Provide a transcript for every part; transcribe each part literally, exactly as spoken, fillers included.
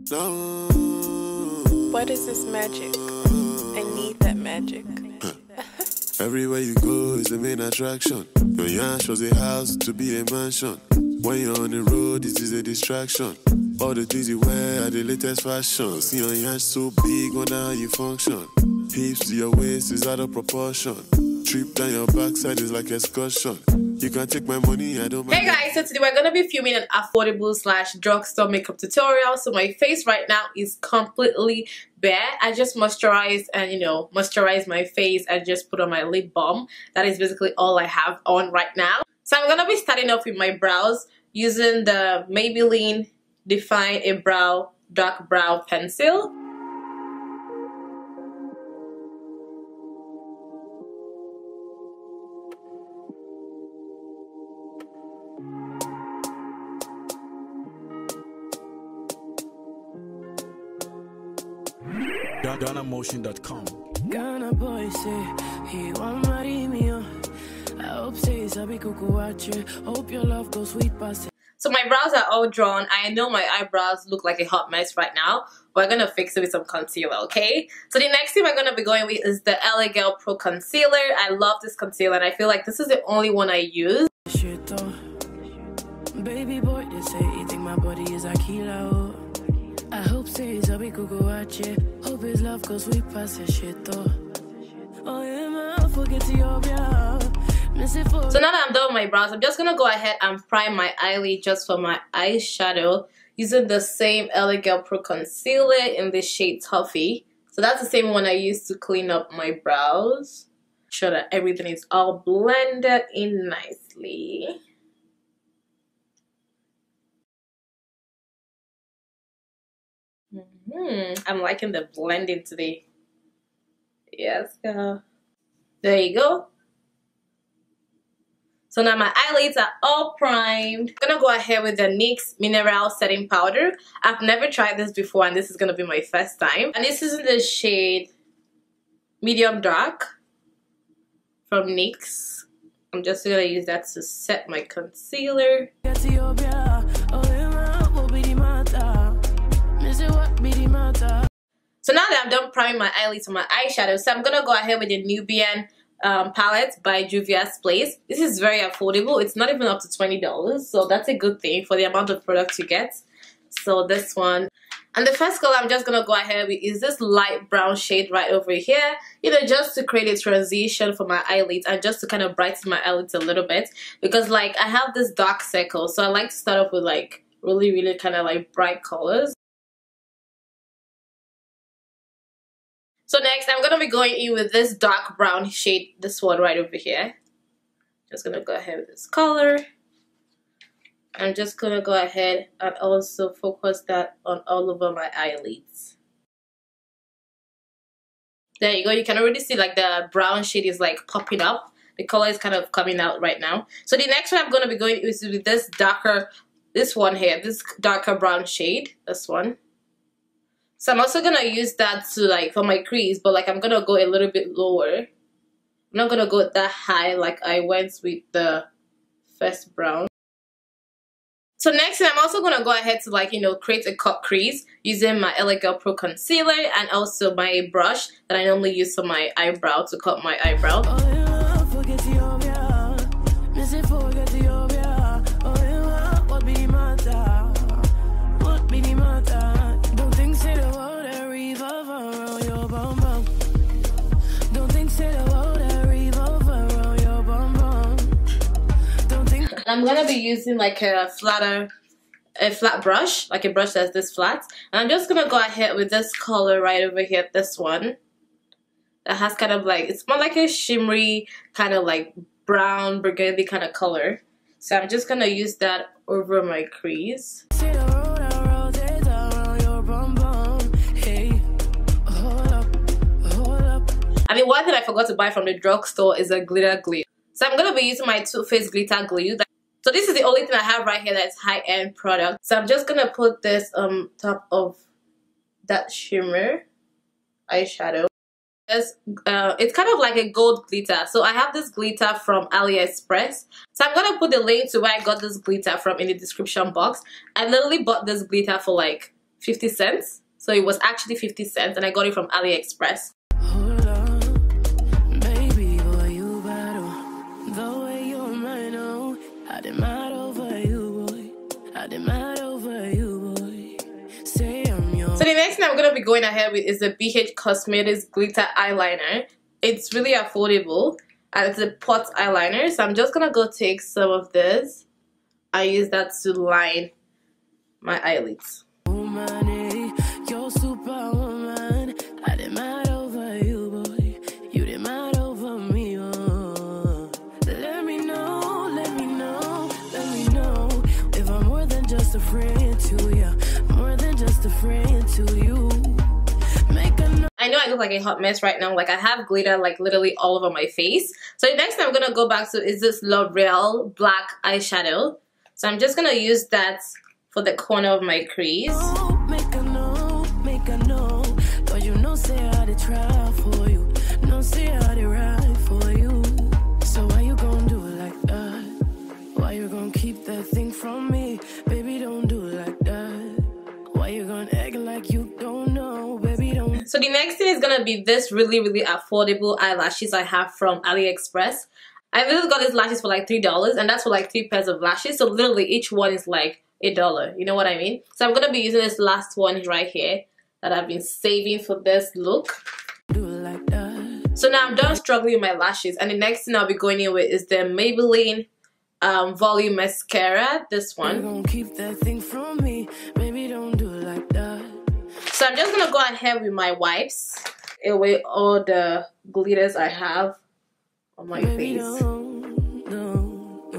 What is this magic? I need that magic. Everywhere you go is the main attraction. Your yarn shows a house to be a mansion. When you're on the road, it is a distraction. All the things you wear are the latest fashion. See your yarn so big, wonder how you function. Hips to your waist is out of proportion. Trip down your backside is like excursion. You can take my money, I don't mind. Hey guys, so today we're gonna be filming an affordable slash drugstore makeup tutorial. So my face right now is completely bare. I just moisturize and you know moisturize my face and just put on my lip balm. That is basically all I have on right now. So I'm gonna be starting off with my brows using the Maybelline Define A Brow dark brow pencil. Adanna motion dot com. Ghana boy say he want marry me. I hope say sabi kuku watch. Hope your love goes sweet past it. So my brows are all drawn. I know my eyebrows look like a hot mess right now. We're gonna fix it with some concealer, okay? So the next thing we're gonna be going with is the Aliexpress Pro Concealer. I love this concealer and I feel like this is the only one I use. Shit, oh. Baby boy, they say he think my body is a killer. I hope say sabi kuku watch. Hope his love goes sweet past the shit, oh. Oh yeah, man, forget your brow. So now that I'm done with my brows, I'm just gonna go ahead and prime my eyelid just for my eyeshadow using the same Aliexpress Pro Concealer in the shade Toffee. So that's the same one I used to clean up my brows. Sure that everything is all blended in nicely. Mm-hmm. I'm liking the blending today. Yes, girl. There you go. So now my eyelids are all primed. I'm gonna go ahead with the Nyx Mineral Setting Powder. I've never tried this before and this is gonna be my first time. And this is in the shade Medium Dark from Nyx. I'm just gonna use that to set my concealer. So now that I'm done priming my eyelids and my eyeshadow, so I'm gonna go ahead with the Nubian Um, palette by Juvia's Place. This is very affordable. It's not even up to twenty dollars, so that's a good thing for the amount of product you get. So this one, and the first color I'm just gonna go ahead with is this light brown shade right over here, you know, just to create a transition for my eyelids and just to kind of brighten my eyelids a little bit, because like I have this dark circle, so I like to start off with like really really kind of like bright colors. So next, I'm going to be going in with this dark brown shade, this one right over here. Just going to go ahead with this color. I'm just going to go ahead and also focus that on all over my eyelids. There you go. You can already see like the brown shade is like popping up. The color is kind of coming out right now. So the next one I'm going to be going is with this darker, this one here, this darker brown shade, this one. So I'm also gonna use that to like for my crease, but like I'm gonna go a little bit lower. I'm not gonna go that high like I went with the first brown. So next I'm also gonna go ahead to like you know create a cut crease using my Aliexpress Pro Concealer and also my brush that I normally use for my eyebrow to cut my eyebrow. I'm gonna be using like a flatter, a flat brush, like a brush that's this flat, and I'm just gonna go ahead with this color right over here, this one, that has kind of like, it's more like a shimmery kind of like brown burgundy kind of color. So I'm just gonna use that over my crease. I mean, one thing I forgot to buy from the drugstore is a glitter glue. So I'm gonna be using my Too Faced glitter glue. So this is the only thing I have right here that's high-end product. So I'm just gonna put this on top of that shimmer eyeshadow. It's, uh, it's kind of like a gold glitter. So I have this glitter from Aliexpress. So I'm gonna put the link to where I got this glitter from in the description box. I literally bought this glitter for like fifty cents. So it was actually fifty cents and I got it from Aliexpress. Hold on, baby boy, you battle. The way you're mine, oh, I demand over you, boy. I demand over you, boy. Say I'm yours. So the next thing I'm gonna be going ahead with is the B H Cosmetics glitter eyeliner. It's really affordable and it's a pot eyeliner. So I'm just gonna go take some of this. I use that to line my eyelids. Woman, you're superwoman. I demand over you, boy. You demand over me, oh. Let me know, let me know, let me know if I'm more than just a friend to you, more than just a friend to you. Make a no. I know I look like a hot mess right now. Like I have glitter like literally all over my face. So the next thing I'm gonna go back to is this L'Oreal black eyeshadow. So I'm just gonna use that for the corner of my crease. Make a no, make a no. Cause you know say I to try for you. No say I to ride for you. So why you gonna do it like that? Why you gonna keep that thing from me? Baby, don't do it like that. Why you gonna act like you don't know? Baby, don't. So the next thing is gonna be this really really affordable eyelashes I have from AliExpress. I literally got these lashes for like three dollars and that's for like three pairs of lashes. So literally each one is like a dollar. You know what I mean? So I'm gonna be using this last one right here that I've been saving for this look. Do it like that. So now I'm done struggling with my lashes and the next thing I'll be going in with is the Maybelline um, Volume Mascara. This You one. gonna keep that thing from me? Baby, don't do it like that. So I'm just gonna go ahead with my wipes away all the glitters I have on my Baby, face. don't, don't,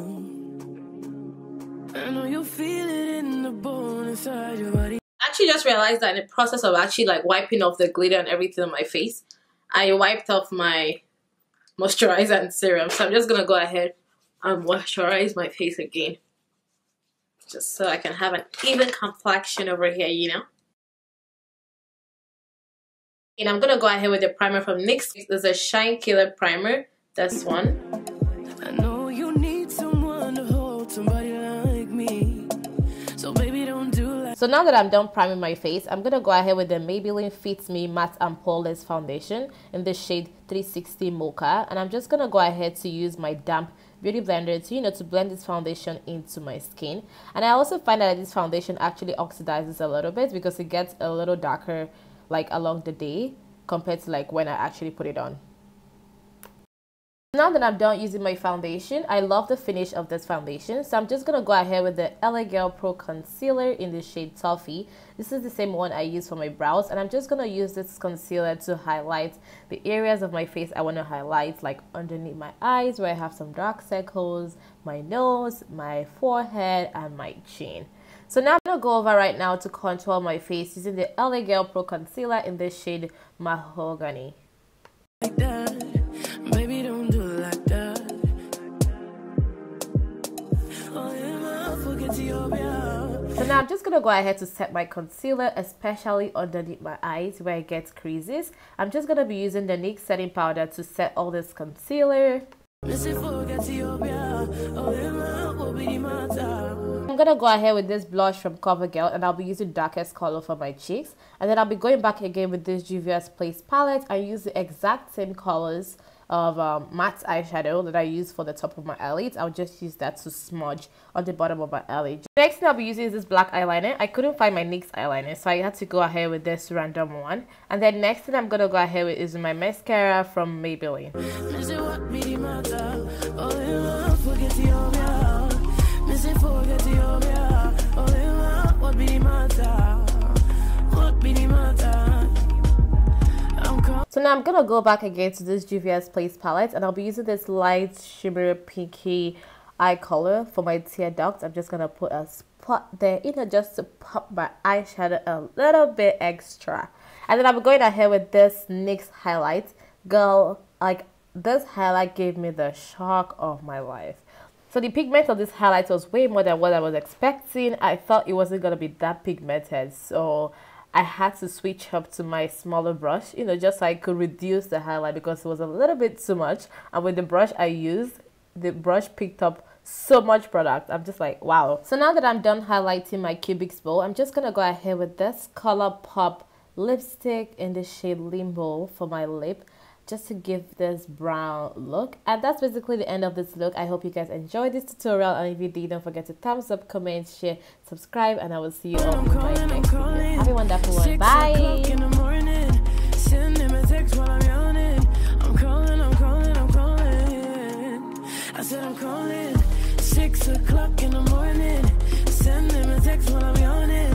don't. I know you feel it in the bone inside your body. I actually just realized that in the process of actually like wiping off the glitter and everything on my face, I wiped off my moisturizer and serum. So I'm just gonna go ahead and moisturize my face again, just so I can have an even complexion over here, you know. And I'm gonna go ahead with the primer from Nyx. There's a Shine Killer primer. This one. I know you need someone to hold somebody like me. So baby, don't do like. So now that I'm done priming my face, I'm gonna go ahead with the Maybelline Fit Me Matte and Poreless Foundation in the shade three sixty Mocha, and I'm just gonna go ahead to use my damp beauty blender to you know to blend this foundation into my skin. And I also find that this foundation actually oxidizes a little bit because it gets a little darker like along the day compared to like when I actually put it on. Now that I'm done using my foundation, I love the finish of this foundation, so I'm just gonna go ahead with the L A Girl Pro Concealer in the shade Toffee. This is the same one I use for my brows, and I'm just gonna use this concealer to highlight the areas of my face I want to highlight, like underneath my eyes where I have some dark circles, my nose, my forehead, and my chin. So now I'm gonna go over right now to contour my face using the L A Girl Pro Concealer in the shade Mahogany. Like that. Baby, don't do it like that. Oh, yeah, forget your bra. So now I'm just gonna go ahead to set my concealer, especially underneath my eyes where it gets creases. I'm just gonna be using the NYX setting powder to set all this concealer. I'm gonna go ahead with this blush from CoverGirl, and I'll be using darkest color for my cheeks, and then I'll be going back again with this Juvia's Place palette. I use the exact same colors of um, matte eyeshadow that I use for the top of my eyelids. I'll just use that to smudge on the bottom of my eyelid. Next thing I'll be using is this black eyeliner. I couldn't find my NYX eyeliner, so I had to go ahead with this random one. And then next thing I'm gonna go ahead with is my mascara from Maybelline. So now I'm gonna go back again to this Juvia's Place palette, and I'll be using this light shimmer pinky eye color for my tear duct. I'm just gonna put a spot there, you know, just to pop my eyeshadow a little bit extra. And then I'm going ahead with this NYX highlight. Girl, like this highlight gave me the shock of my life. So the pigment of this highlight was way more than what I was expecting. I thought it wasn't gonna be that pigmented, so I had to switch up to my smaller brush, you know, just so I could reduce the highlight because it was a little bit too much. And with the brush I used, the brush picked up so much product. I'm just like, wow. So now that I'm done highlighting my cubic bowl, I'm just gonna go ahead with this ColourPop lipstick in the shade Limbo for my lip, just to give this brown look. And that's basically the end of this look. I hope you guys enjoyed this tutorial, and if you did, don't forget to thumbs up, comment, share, subscribe, and I will see you all in my next video. Have a wonderful one. Bye. I said I'm calling, six o'clock in the morning. Send them a text while I'm yawning.